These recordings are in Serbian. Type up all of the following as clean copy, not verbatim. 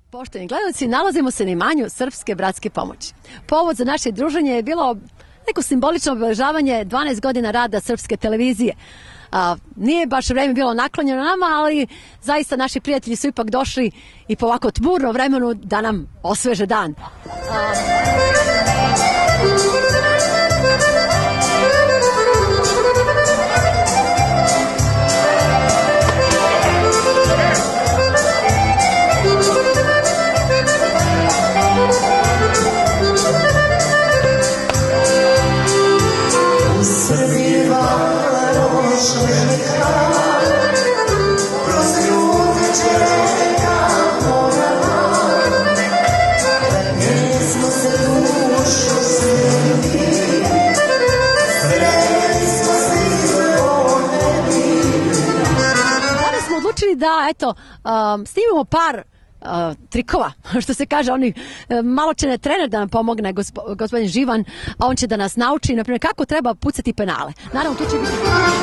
Poštovani gledalci, nalazimo se na imanju Srpske bratske pomoći. Povod za naše druženje je bilo neko simbolično obeležavanje 12 godina rada Srpske televizije. Nije baš vreme bilo naklonjeno nama, ali zaista naši prijatelji su ipak došli i po ovako tmurnom vremenu da nam osveže dan. Da, eto, snimamo par trikova, što se kaže, malo će trener da nam pomogne, gospodin Živan, a on će da nas nauči, na primjer, kako treba pucati penale. Naravno, tu će biti...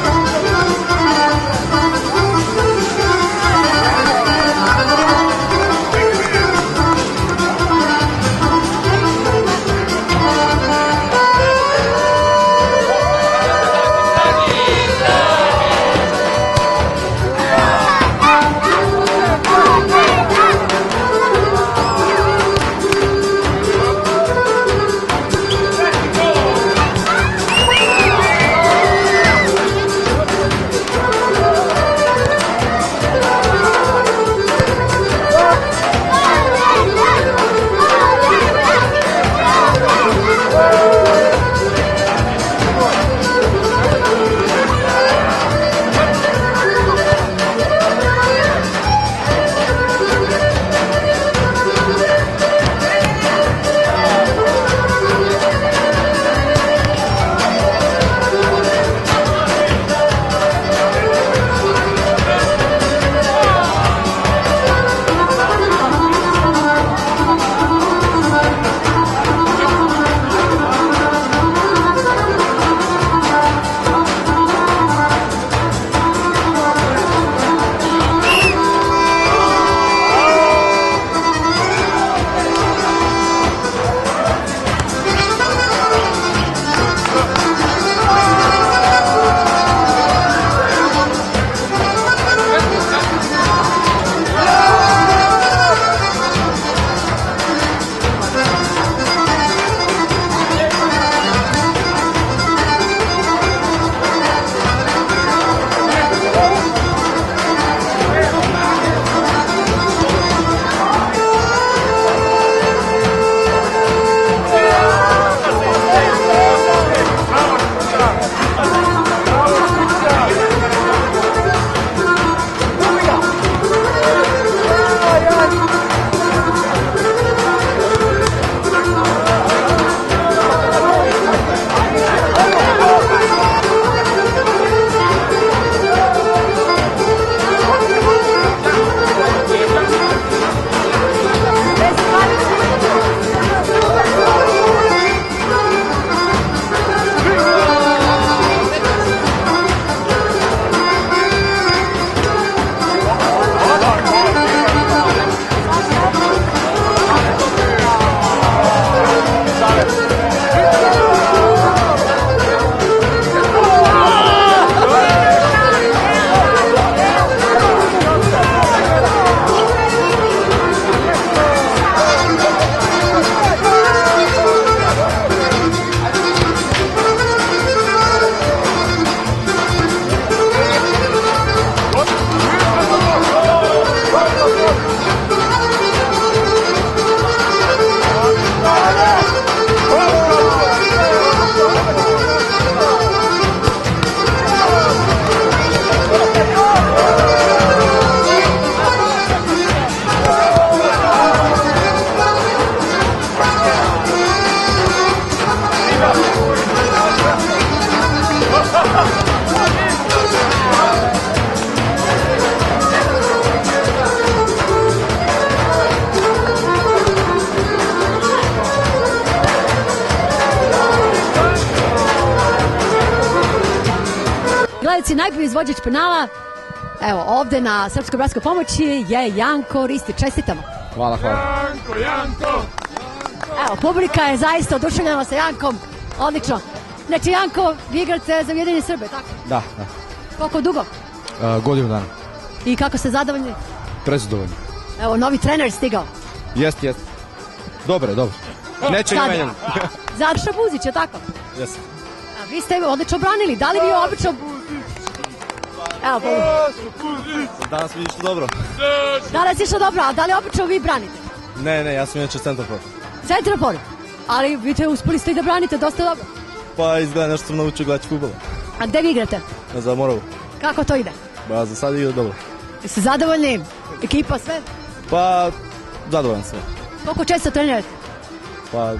Gledajci, najbolji izvođač penala, evo, ovde na Srpskoj bratskoj pomoći je Janko Ristić. Čestitamo. Hvala. Evo, publika je zaista oduševljena sa Jankom. Odlično. Znači, Janko, vi igrate za Ujedinjene Srbe, tako? Da. Koliko dugo? Godinu dana. I kako ste zadovoljni? Prezadovoljni. Evo, novi trener stigao. Jest. Dobro. Neće ga menjati. Zaša Buzić, je tako? Jest. A vi ste odlično branili. Da li vi obično... Evo, Danas mi je išlo dobro. danas je išlo dobro, a da li obično vi branite? Ne, ja sam inače centarfor. Centrofor. Ali vi te uspeli ste i da branite dosta dobro. Pa izgleda nešto sam naučio gledati fudbala. A gde vi igrate? Za Moravu. Kako to ide? Ba, za sad igra dobro. Jeste zadovoljni? Ekipa, sve? Pa, zadovoljan sam. Koliko često trenirate? Pa,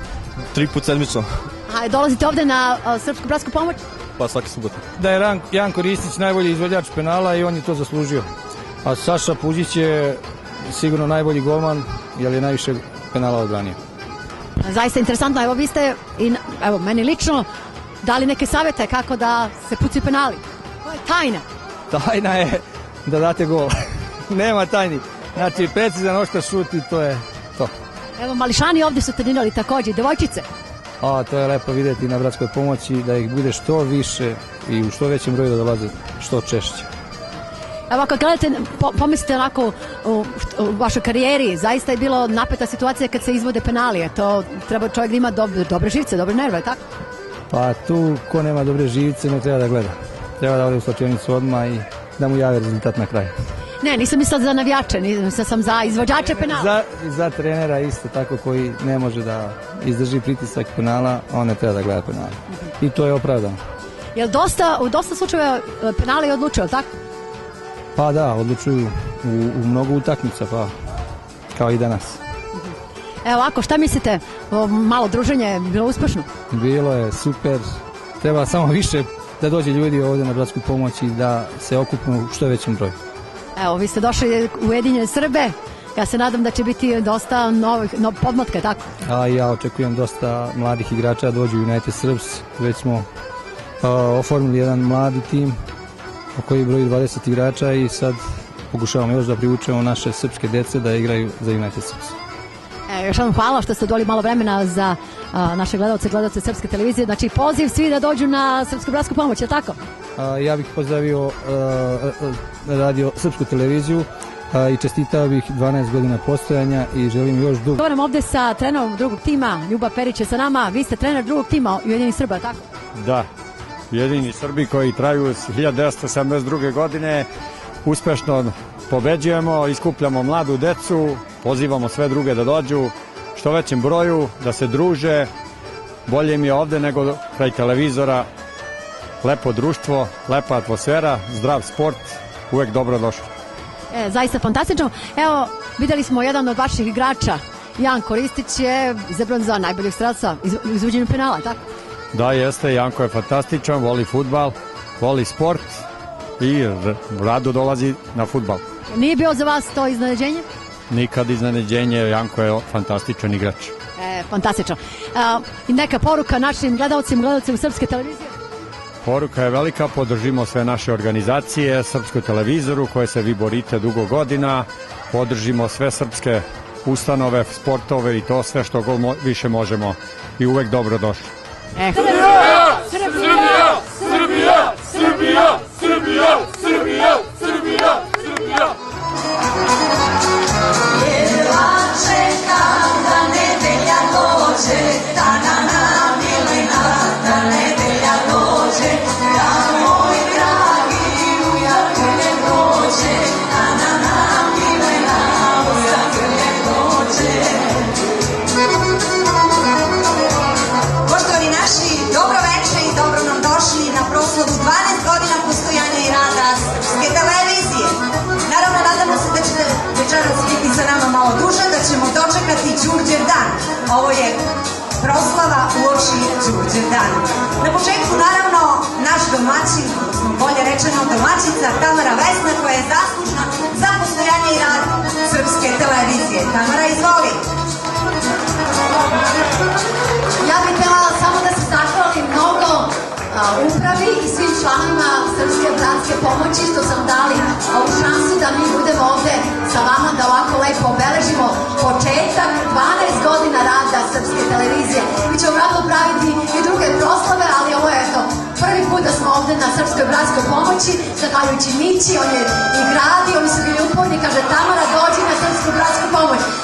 3 put sedmično. A dolazite ovde na Srpsku bratsku pomoć? Pa svaki subota. Da je Janko Ristić najbolji izvođač penala i on je to zaslužio. A Saša Puđić je sigurno najbolji golman jer je najviše penala odbranio. Zaista interesantno, evo vi ste, evo meni lično, dali neke savjete kako da se pucaju penali. To je tajna. Tajna je da date gol. Nema tajni. Znači, precizan oštar šut i to je to. Evo, mališani ovdje su trenirali također, devojčice. A to je lepo vidjeti na bratskoj pomoći, da ih bude što više i u što većem broju da dolaze što češće. Evo, ako gledate, pomislite onako u vašoj karijeri, zaista je bilo napeta situacija kad se izvode penali, to treba čovjek da ima dobre živce, dobre nerve, tako? Pa tu, ko nema dobre živce, ne treba da gleda. Treba da ode u slačionicu odmah i da mu jave rezultat na kraju. Ne, nisam mislila za navijače, mislila sam za izvođače penala. Za trenera isto tako koji ne može da izdrži pritisak penala, on ne treba da gleda penala. I to je opravdano. Jel u dosta slučajeva penali odlučuju, tako? Pa da, odlučuju u mnogo utakmica, pa kao i danas. Evo ovako, šta mislite, malo druženje je bilo uspešno? Bilo je super, treba samo više da dođe ljudi ovdje na bratsku pomoć i da se okupimo u što većem broju. Evo, vi ste došli u Ujedinjene Srbe, ja se nadam da će biti dosta novih podmlatka, tako? A ja očekujem dosta mladih igrača da dođu u United Srbs, već smo oformili jedan mladi tim koji broji 20 igrača i sad pokušavamo još da privučemo naše srpske dece da igraju za United Srbs. Još vam hvala što ste odvojili malo vremena za naše gledalce Srpske televizije. Znači, poziv svi da dođu na Srpsku bratsku pomoć, je li tako? Ja bih pozdravio radio Srpsku televiziju i čestitao bih 12 godina postojanja i želim još dugo. Govorim ovde sa trenerom drugog tima, Ljuba Perić je sa nama. Vi ste trener drugog tima Ujedinjenih Srba, tako? Da, Ujedinjeni Srbi koji traju s 1972. godine uspešno pobeđujemo, iskupljamo mladu decu, pozivamo sve druge da dođu što većem broju, da se druže. Bolje mi je ovde nego kraj televizora. Lepo društvo, lepa atmosfera, zdrav sport, uvek dobro došli. Zaista fantastično. Evo, videli smo jedan od vaših igrača, Janko Ristić je izabran za najboljeg strelca izvođenju penala, tako? Da, jeste, Janko je fantastičan, voli fudbal, voli sport i rado dolazi na fudbal. Nije bio za vas to iznenađenje? Nikad iznenađenje, Janko je fantastičan igrač. Fantastično. I neka poruka našim gledalcima Srpske televizije? Poruka je velika, podržimo sve naše organizacije, Srpsku televizoru koje se vi borite dugo godina, podržimo sve srpske ustanove, sportove i to sve što više možemo i uvek dobro došli. Srbija! Srbija! Srbija! Srbija! Srbija! Srbija! Srbija! Srbija! Jedva čekam da nedelja dođe, da na namilena, da nedelja dođe, da moj dragi ujak dođe, da na namilena, ujak dođe. Poštovani naši, dobro večer i dobro nam došli na proslavu 12 godina postojanja i rada Srpske televizije. Naravno, nadamo se da ćete večeras biti sa nama malo duže, da ćemo dočekati Đurđev dan. Ovo je proslava uoči Đurđev dan. Na početku, naravno, naš domaćin, odnosno bolje rečeno domaćica Tamara Vesna, koja je zaslužna za postojanje i rad Srpske televizije. Tamara, izvoli. Ja bih htjela samo da se zahvalim mnogo upravi i svim članovima članovima Srpske bratske pomoći što sam dali ovu šansu da mi budemo ovde sa vama, da ovako lepo obeležimo početak 12 godina rada Srpske televizije. Mi ćemo vratno praviti i druge proslave, ali ovo je to prvi put da smo ovde na Srpskoj bratskoj pomoći, zahvaljujući Mići, on je i gradi, oni su bili uporni, kaže Tamara dođi na Srpsku bratsku pomoć.